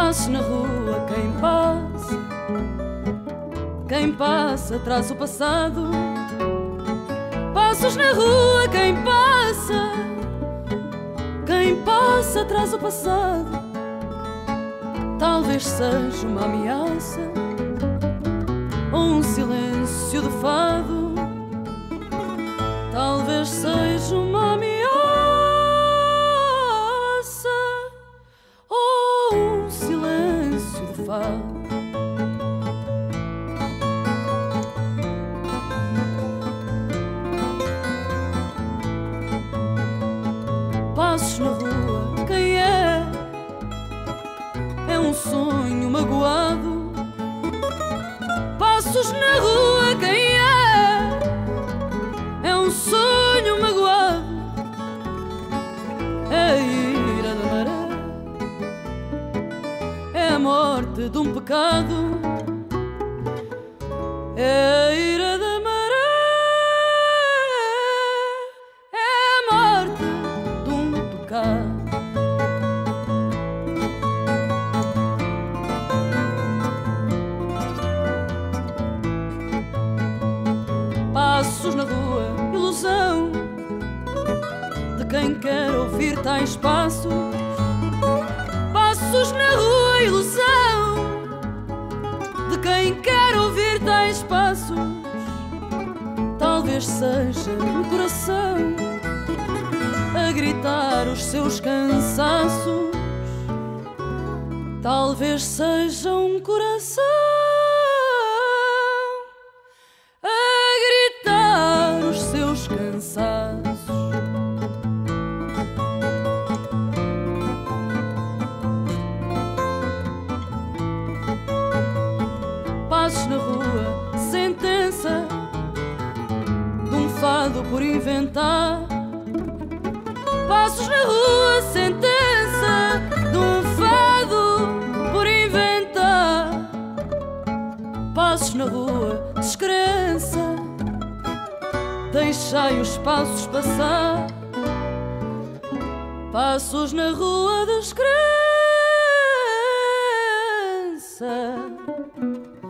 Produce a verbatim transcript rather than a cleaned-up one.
Passe na rua quem passa, quem passa traz o passado. Passos na rua quem passa, quem passa traz o passado. Talvez seja uma ameaça ou um silêncio de fado. Talvez seja uma ameaça ou um silêncio de fado. Passos na rua, quem é? É um sonho magoado. Passos na rua, quem é? É um sonho magoado. É a ira da maré, é a morte de um pecado. É a ira da maré, é a morte de um pecado. Passos na rua, ilusão de quem quer ouvir tais passos. Passos na rua, ilusão de quem quer ouvir tais passos. Talvez seja um coração a gritar os seus cansaços. Talvez seja um coração os seus cansaços. Passos na rua, sentença de um fado por inventar. Passos na rua, sentença de um fado por inventar. Passos na rua, descrença, deixai os passos passar. Passos na rua, descrença,